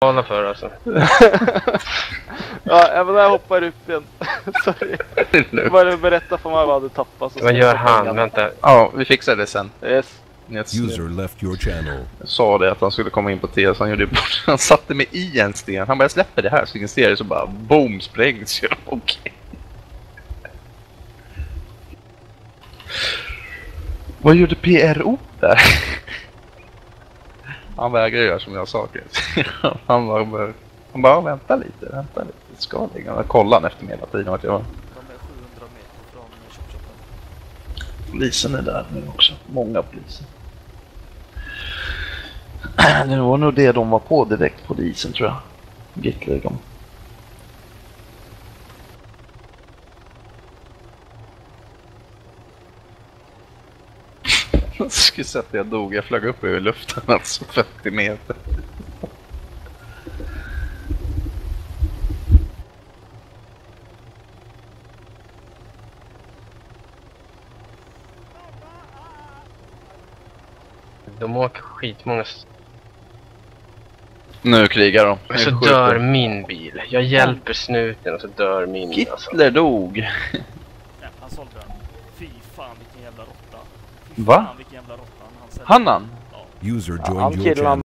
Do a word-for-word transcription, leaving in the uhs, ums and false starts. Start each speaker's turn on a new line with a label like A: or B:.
A: Kolla för alltså.
B: Ja, även där hoppar upp igen. Sorry. Bara berätta för mig vad du tappar.
A: Vad gör han? Vänta.
C: Ja, vi fixar det sen.
B: Yes.
D: User left your channel.
C: Jag sa det att han skulle komma in på T, så han gjorde bort. Han satte mig i en sten. Han bara, släpper det här så ingen ser det, så bara boom, sprängs. Okej. Okay. Vad gjorde P R O där? Han vägrar göra som jag sa. Han bara, han bara vänta lite, vänta lite. Ska ligga och kolla han efter mig hela tiden. Att jag...
B: De är sjuhundra meter från shopshopen.
C: Polisen är där nu också. Många poliser. Det var nog det de var på direkt, polisen tror jag. Gittler de. Jag skulle säga att jag dog. Jag flög upp över luften, alltså fyrtio meter.
A: De åker skitmånga.
C: Nu krigar de.
A: Och så dör min bil. Jag hjälper snuten och så dör min.
C: Gittler
A: alltså.
C: dog.
B: Ja, han sålde den. Fy fan vilken jävla råtta. Fy
C: Va?
B: fan vilken jävla råtta. Han,
C: Han han?
D: User
B: Ja,
D: joined
B: han
D: your
B: killar
D: channel.